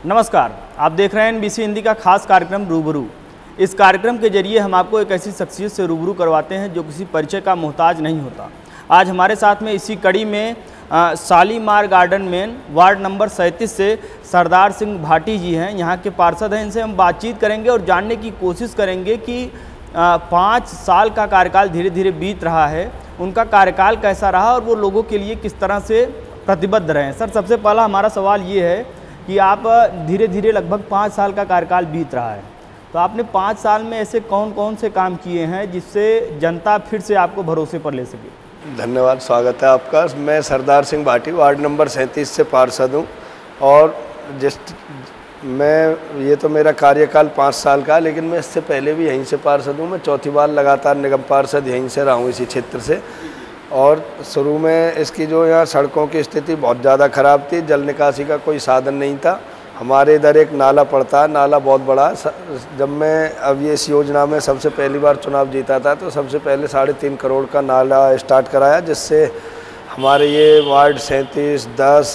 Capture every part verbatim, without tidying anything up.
नमस्कार, आप देख रहे हैं एनबीसी हिंदी का खास कार्यक्रम रूबरू। इस कार्यक्रम के जरिए हम आपको एक ऐसी शख्सियत से रूबरू करवाते हैं जो किसी परिचय का मोहताज नहीं होता। आज हमारे साथ में इसी कड़ी में आ, शालीमार गार्डन में वार्ड नंबर सैंतीस से सरदार सिंह भाटी जी हैं, यहाँ के पार्षद हैं। इनसे हम बातचीत करेंगे और जानने की कोशिश करेंगे कि आ, पाँच साल का कार्यकाल धीरे धीरे बीत रहा है, उनका कार्यकाल कैसा रहा और वो लोगों के लिए किस तरह से प्रतिबद्ध रहे। सर, सबसे पहला हमारा सवाल ये है कि आप धीरे धीरे लगभग पाँच साल का कार्यकाल बीत रहा है, तो आपने पाँच साल में ऐसे कौन कौन से काम किए हैं जिससे जनता फिर से आपको भरोसे पर ले सके? धन्यवाद, स्वागत है आपका। मैं सरदार सिंह भाटी वार्ड नंबर सैंतीस से पार्षद हूँ और जिस मैं ये तो मेरा कार्यकाल पाँच साल का, लेकिन मैं इससे पहले भी यहीं से पार्षद हूँ। मैं चौथी बार लगातार निगम पार्षद यहीं से रहा हूँ, इसी क्षेत्र से। और शुरू में इसकी जो यहाँ सड़कों की स्थिति बहुत ज़्यादा ख़राब थी, जल निकासी का कोई साधन नहीं था। हमारे इधर एक नाला पड़ता है, नाला बहुत बड़ा। जब मैं अब ये इस योजना में सबसे पहली बार चुनाव जीता था तो सबसे पहले साढ़े तीन करोड़ का नाला स्टार्ट कराया, जिससे हमारे ये वार्ड सैंतीस, दस,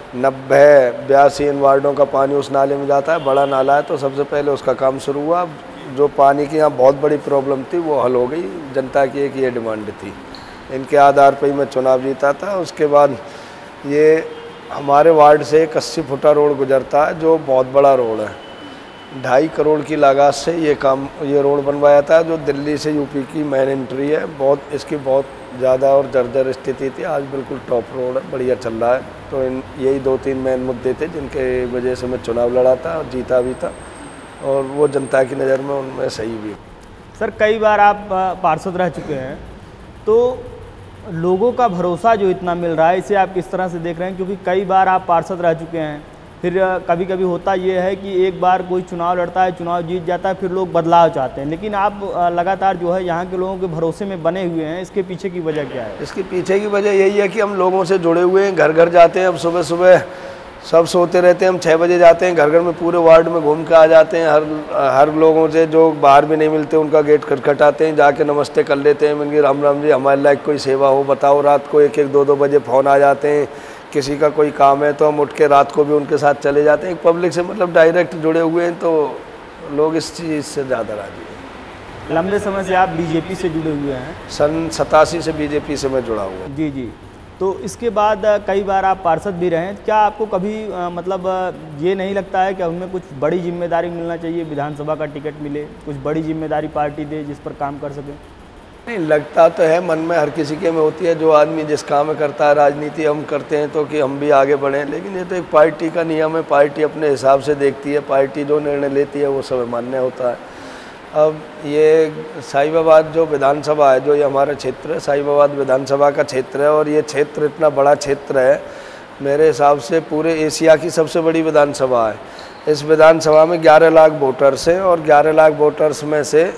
नब्बे, बयासी इन वार्डों का पानी उस नाले में जाता है। बड़ा नाला है, तो सबसे पहले उसका काम शुरू हुआ। जो पानी की यहाँ बहुत बड़ी प्रॉब्लम थी वो हल हो गई। जनता की एक ये डिमांड थी, इनके आधार पर ही मैं चुनाव जीता था। उसके बाद ये हमारे वार्ड से एक अस्सी फुटा रोड गुजरता है, जो बहुत बड़ा रोड है। ढाई करोड़ की लागत से ये काम ये रोड बनवाया था, जो दिल्ली से यूपी की मेन एंट्री है। बहुत इसकी बहुत ज़्यादा और जर्जर स्थिति थी, आज बिल्कुल टॉप रोड है, बढ़िया चल रहा है। तो इन यही दो तीन मेन मुद्दे थे जिनके वजह से मैं चुनाव लड़ा था और जीता भी था, और वो जनता की नज़र में उनमें सही भी। सर, कई बार आप पार्षद रह चुके हैं, तो लोगों का भरोसा जो इतना मिल रहा है, इसे आप किस तरह से देख रहे हैं? क्योंकि कई बार आप पार्षद रह चुके हैं, फिर कभी कभी होता ये है कि एक बार कोई चुनाव लड़ता है, चुनाव जीत जाता है, फिर लोग बदलाव चाहते हैं, लेकिन आप लगातार जो है यहाँ के लोगों के भरोसे में बने हुए हैं। इसके पीछे की वजह क्या है? इसके पीछे की वजह यही है कि हम लोगों से जुड़े हुए हैं, घर घर जाते हैं। अब सुबह सुबह सब सोते रहते हैं, हम छः बजे जाते हैं, घर घर में पूरे वार्ड में घूम के आ जाते हैं। हर हर लोगों से जो बाहर भी नहीं मिलते उनका गेट खटखटाते हैं, जाके नमस्ते कर लेते हैं, मिलकर राम राम जी, हमारे लायक कोई सेवा हो बताओ। रात को एक एक दो दो बजे फ़ोन आ जाते हैं, किसी का कोई काम है तो हम उठ के रात को भी उनके साथ चले जाते हैं। पब्लिक से मतलब डायरेक्ट जुड़े हुए हैं, तो लोग इस चीज़ से ज़्यादा राजी हैं। लंबे समय से आप बीजेपी से जुड़े हुए हैं? सन सतासी से बीजेपी से मैं जुड़ा हुआ। जी जी। तो इसके बाद कई बार आप पार्षद भी रहे हैं, क्या आपको कभी आ, मतलब ये नहीं लगता है कि उनमें कुछ बड़ी जिम्मेदारी मिलना चाहिए, विधानसभा का टिकट मिले, कुछ बड़ी जिम्मेदारी पार्टी दे जिस पर काम कर सके? नहीं, लगता तो है, मन में हर किसी के में होती है। जो आदमी जिस काम में करता है, राजनीति हम करते हैं तो कि हम भी आगे बढ़ें, लेकिन ये तो एक पार्टी का नियम है। पार्टी अपने हिसाब से देखती है, पार्टी जो निर्णय लेती है वो सब मान्य होता है। अब ये साहिबाबाद जो विधानसभा है, जो ये हमारा क्षेत्र है, साहिबाबाद विधानसभा का क्षेत्र है, और ये क्षेत्र इतना बड़ा क्षेत्र है, मेरे हिसाब से पूरे एशिया की सबसे बड़ी विधानसभा है। इस विधानसभा में ग्यारह लाख वोटर्स हैं, और ग्यारह लाख वोटर्स में से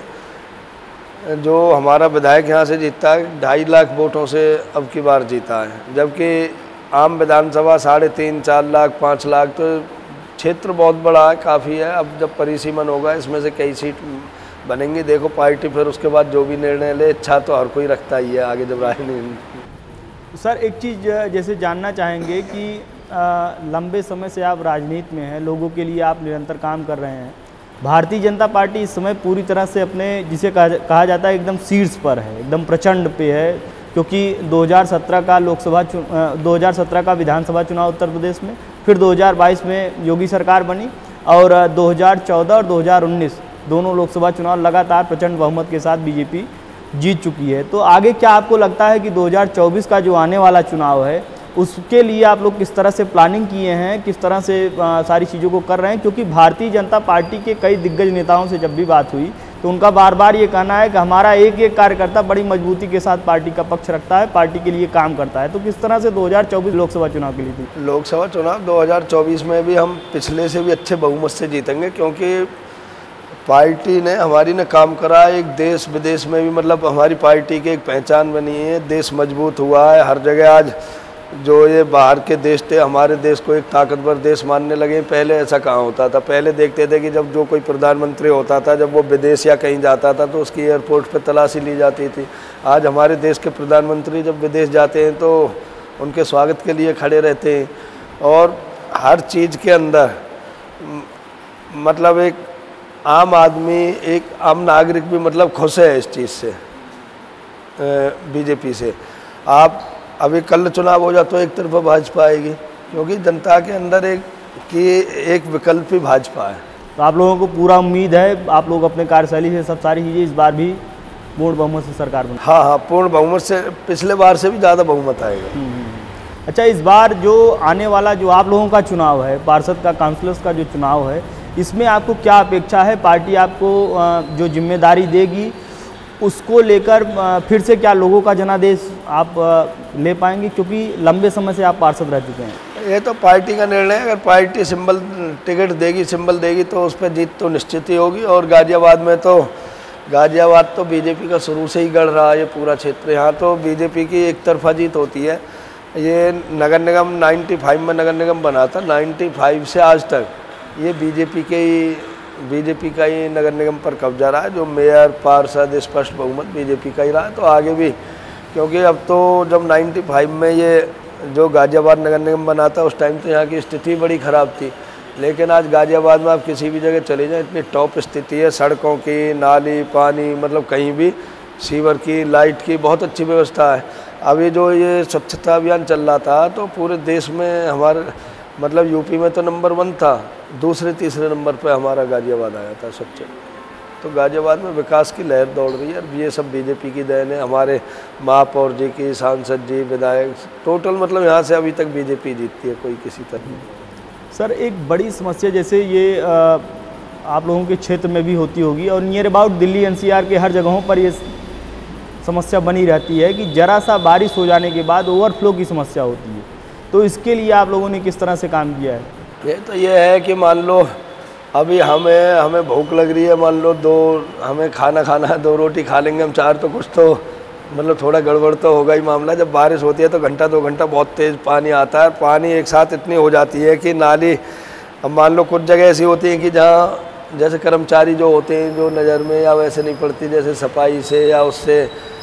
जो हमारा विधायक यहाँ से जीतता है, ढाई लाख वोटों से अब की बार जीता है, जबकि आम विधानसभा साढ़े तीन चार लाख पाँच लाख तो क्षेत्र बहुत बड़ा है, काफ़ी है। अब जब परिसीमन होगा, इसमें से कई सीट बनेंगी, देखो पार्टी फिर उसके बाद जो भी निर्णय ले। इच्छा तो हर कोई रखता ही है आगे जब राजनीति। सर, एक चीज़ जैसे जानना चाहेंगे कि आ, लंबे समय से आप राजनीति में हैं, लोगों के लिए आप निरंतर काम कर रहे हैं। भारतीय जनता पार्टी इस समय पूरी तरह से अपने जिसे कहा, कहा जाता है एकदम शीर्ष पर है, एकदम प्रचंड पे है, क्योंकि दो हज़ार सत्रह का लोकसभा दो हज़ार सत्रह का विधानसभा चुनाव उत्तर प्रदेश में, फिर दो हज़ार बाईस में योगी सरकार बनी, और दो हज़ार चौदह और दो हज़ार उन्नीस दोनों लोकसभा चुनाव लगातार प्रचंड बहुमत के साथ बीजेपी जीत चुकी है। तो आगे क्या आपको लगता है कि दो हज़ार चौबीस का जो आने वाला चुनाव है, उसके लिए आप लोग किस तरह से प्लानिंग किए हैं, किस तरह से आ, सारी चीज़ों को कर रहे हैं? क्योंकि भारतीय जनता पार्टी के कई दिग्गज नेताओं से जब भी बात हुई तो उनका बार बार ये कहना है कि हमारा एक एक कार्यकर्ता बड़ी मजबूती के साथ पार्टी का पक्ष रखता है, पार्टी के लिए काम करता है। तो किस तरह से दो हज़ार चौबीस लोकसभा चुनाव के लिए थी? लोकसभा चुनाव दो हज़ार चौबीस में भी हम पिछले से भी अच्छे बहुमत से जीतेंगे, क्योंकि पार्टी ने हमारी ने काम करा है। एक देश विदेश में भी मतलब हमारी पार्टी की एक पहचान बनी है, देश मजबूत हुआ है। हर जगह आज जो ये बाहर के देश थे, हमारे देश को एक ताकतवर देश मानने लगे। पहले ऐसा कहाँ होता था? पहले देखते थे कि जब जो कोई प्रधानमंत्री होता था, जब वो विदेश या कहीं जाता था तो उसकी एयरपोर्ट पर तलाशी ली जाती थी। आज हमारे देश के प्रधानमंत्री जब विदेश जाते हैं तो उनके स्वागत के लिए खड़े रहते हैं, और हर चीज़ के अंदर मतलब एक आम आदमी, एक आम नागरिक भी मतलब खुश है इस चीज़ से, बीजेपी से। आप अभी कल चुनाव हो जाए तो एक तरफा भाजपा आएगी, क्योंकि जनता के अंदर एक कि एक विकल्प ही भाजपा है। तो आप लोगों को पूरा उम्मीद है, आप लोग अपने कार्यशैली से सब सारी चीज़ें इस बार भी पूर्ण बहुमत से सरकार बने? हाँ हाँ, पूर्ण बहुमत से, पिछले बार से भी ज़्यादा बहुमत आएगा। अच्छा, इस बार जो आने वाला जो आप लोगों का चुनाव है, पार्षद का, काउंसलर्स का जो चुनाव है, इसमें आपको क्या अपेक्षा है? पार्टी आपको जो जिम्मेदारी देगी उसको लेकर फिर से क्या लोगों का जनादेश आप ले पाएंगे, क्योंकि लंबे समय से आप पार्षद रह चुके हैं? ये तो पार्टी का निर्णय है। अगर पार्टी सिंबल टिकट देगी, सिंबल देगी, तो उस पर जीत तो निश्चित ही होगी। और गाजियाबाद में तो गाजियाबाद तो बीजेपी का शुरू से ही गढ़ रहा है, ये पूरा क्षेत्र। यहाँ तो बीजेपी की एक तरफा जीत होती है। ये नगर निगम पचानवे में नगर निगम बना था, पचानवे से आज तक ये बीजेपी के ही बीजेपी का ही नगर निगम पर कब्जा रहा है। जो मेयर, पार्षद, स्पष्ट बहुमत बीजेपी का ही रहा है। तो आगे भी, क्योंकि अब तो जब पचानवे में ये जो गाजियाबाद नगर निगम बना था उस टाइम तो यहाँ की स्थिति बड़ी ख़राब थी, लेकिन आज गाजियाबाद में आप किसी भी जगह चले जाएं, इतनी टॉप स्थिति है। सड़कों की, नाली, पानी, मतलब कहीं भी सीवर की, लाइट की बहुत अच्छी व्यवस्था है। अभी जो ये स्वच्छता अभियान चल रहा था तो पूरे देश में हमारे मतलब यूपी में तो नंबर वन था, दूसरे तीसरे नंबर पे हमारा गाजियाबाद आया था स्वच्छ। तो गाजियाबाद में विकास की लहर दौड़ रही है। ये सब बीजेपी की देन है, हमारे महापौर जी की, सांसद जी, विधायक, टोटल मतलब यहाँ से अभी तक बीजेपी जीतती है कोई किसी तरह। सर, एक बड़ी समस्या जैसे ये आ, आप लोगों के क्षेत्र में भी होती होगी और नियर अबाउट दिल्ली एनसीआर के हर जगहों पर ये समस्या बनी रहती है कि जरा सा बारिश हो जाने के बाद ओवरफ्लो की समस्या होती है। तो इसके लिए आप लोगों ने किस तरह से काम किया है? ये तो ये है कि मान लो अभी हमें हमें भूख लग रही है, मान लो दो हमें खाना खाना है, दो रोटी खा लेंगे हम, चार तो कुछ तो मतलब थोड़ा गड़बड़ तो होगा ही मामला। जब बारिश होती है तो घंटा दो घंटा बहुत तेज़ पानी आता है। पानी एक साथ इतनी हो जाती है कि नाली, अब मान लो कुछ जगह ऐसी होती है कि जहाँ जैसे कर्मचारी जो होते हैं जो नज़र में या वैसे नहीं पड़ती, जैसे सफाई से या उससे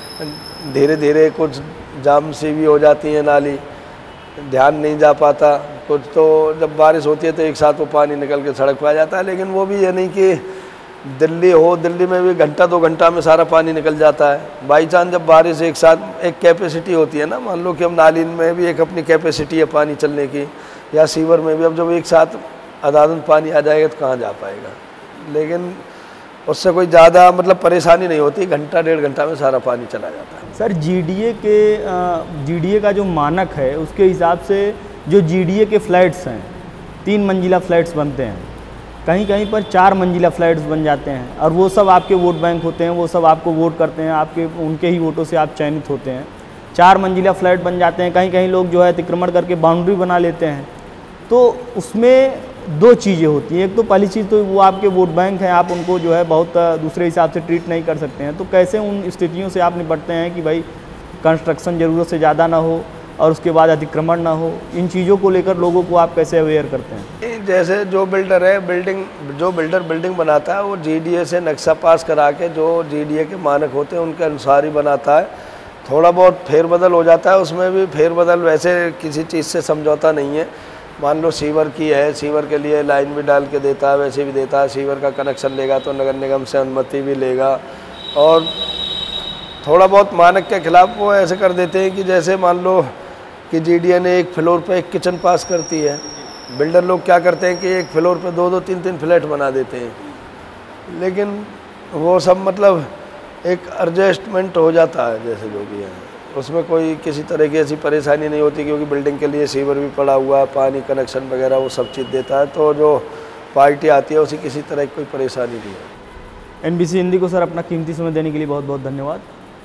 धीरे धीरे कुछ जाम सी भी हो जाती है नाली, ध्यान नहीं जा पाता कुछ। तो जब बारिश होती है तो एक साथ वो पानी निकल के सड़क पर आ जाता है। लेकिन वो भी ये नहीं कि दिल्ली हो, दिल्ली में भी घंटा दो घंटा में सारा पानी निकल जाता है। बाई चांस जब बारिश एक साथ, एक कैपेसिटी होती है ना, मान लो कि हम नाली में भी एक अपनी कैपेसिटी है पानी चलने की, या सीवर में भी, अब जब एक साथ अदादन पानी आ जाएगा तो कहाँ जा पाएगा। लेकिन उससे कोई ज़्यादा मतलब परेशानी नहीं होती, घंटा डेढ़ घंटा में सारा पानी चला जाता है। सर, जीडीए के जीडीए का जो मानक है उसके हिसाब से जो जीडीए के फ्लैट्स हैं, तीन मंजिला फ्लैट्स बनते हैं, कहीं कहीं पर चार मंजिला फ्लैट्स बन जाते हैं और वो सब आपके वोट बैंक होते हैं, वो सब आपको वोट करते हैं, आपके उनके ही वोटों से आप चयनित होते हैं। चार मंजिला फ्लैट बन जाते हैं, कहीं कहीं लोग जो है अतिक्रमण करके बाउंड्री बना लेते हैं। तो उसमें दो चीज़ें होती हैं, एक तो पहली चीज़ तो वो आपके वोट बैंक हैं, आप उनको जो है बहुत दूसरे हिसाब से ट्रीट नहीं कर सकते हैं। तो कैसे उन स्थितियों से आप निपटते हैं कि भाई कंस्ट्रक्शन ज़रूरत से ज़्यादा ना हो और उसके बाद अतिक्रमण ना हो? इन चीज़ों को लेकर लोगों को आप कैसे अवेयर करते हैं? जैसे जो बिल्डर है, बिल्डिंग जो बिल्डर बिल्डिंग बनाता है वो जीडीए से नक्शा पास करा के जो जीडीए के मानक होते हैं उनके अनुसार ही बनाता है। थोड़ा बहुत फेरबदल हो जाता है, उसमें भी फेरबदल वैसे किसी चीज़ से समझौता नहीं है। मान लो सीवर की है, सीवर के लिए लाइन भी डाल के देता है, वैसे भी देता है। सीवर का कनेक्शन लेगा तो नगर निगम से अनुमति भी लेगा। और थोड़ा बहुत मानक के खिलाफ वो ऐसे कर देते हैं कि जैसे मान लो कि जीडीए ने एक फ्लोर पे एक किचन पास करती है, बिल्डर लोग क्या करते हैं कि एक फ्लोर पे दो दो तीन तीन फ्लैट बना देते हैं। लेकिन वो सब मतलब एक एडजस्टमेंट हो जाता है जैसे जो भी है, उसमें कोई किसी तरह की ऐसी परेशानी नहीं होती, क्योंकि बिल्डिंग के लिए सीवर भी पड़ा हुआ है, पानी कनेक्शन वगैरह वो सब चीज़ देता है। तो जो पार्टी आती है उसी किसी तरह की कोई परेशानी नहीं है। एनबीसी हिंदी को सर अपना कीमती समय देने के लिए बहुत बहुत धन्यवाद।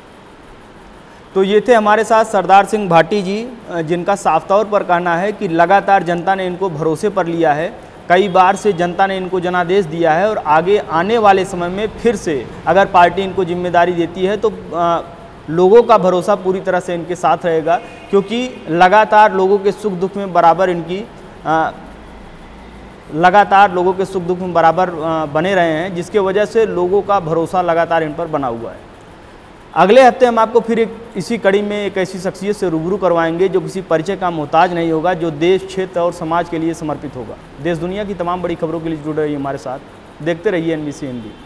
तो ये थे हमारे साथ सरदार सिंह भाटी जी, जिनका साफ तौर पर कहना है कि लगातार जनता ने इनको भरोसे पर लिया है, कई बार से जनता ने इनको जनादेश दिया है और आगे आने वाले समय में फिर से अगर पार्टी इनको जिम्मेदारी देती है तो आ, लोगों का भरोसा पूरी तरह से इनके साथ रहेगा, क्योंकि लगातार लोगों के सुख दुख में बराबर इनकी आ, लगातार लोगों के सुख दुख में बराबर आ, बने रहे हैं, जिसके वजह से लोगों का भरोसा लगातार इन पर बना हुआ है। अगले हफ्ते हम आपको फिर एक इसी कड़ी में एक ऐसी शख्सियत से रूबरू करवाएंगे जो किसी परिचय का मोहताज नहीं होगा, जो देश, क्षेत्र और समाज के लिए समर्पित होगा। देश दुनिया की तमाम बड़ी खबरों के लिए जुड़े रहिए हमारे साथ, देखते रहिए एन बी सी हिंदी।